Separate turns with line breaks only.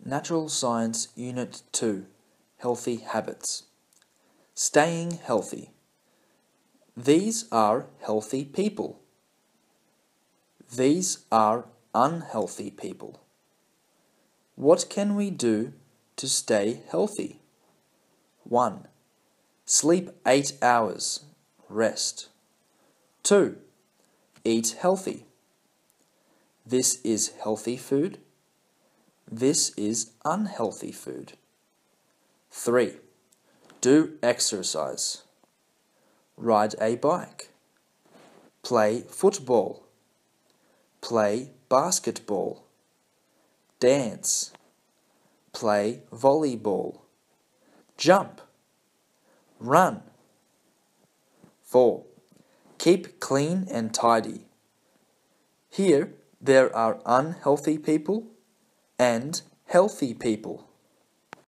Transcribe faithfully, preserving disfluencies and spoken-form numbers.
Natural Science Unit two, Healthy Habits. Staying healthy. These are healthy people. These are unhealthy people. What can we do to stay healthy? one. Sleep eight hours. Rest. two. Eat healthy. This is healthy food. This is unhealthy food. three. Do exercise. Ride a bike. Play football. Play basketball. Dance. Play volleyball. Jump. Run. four. Keep clean and tidy. Here there are unhealthy people and healthy people.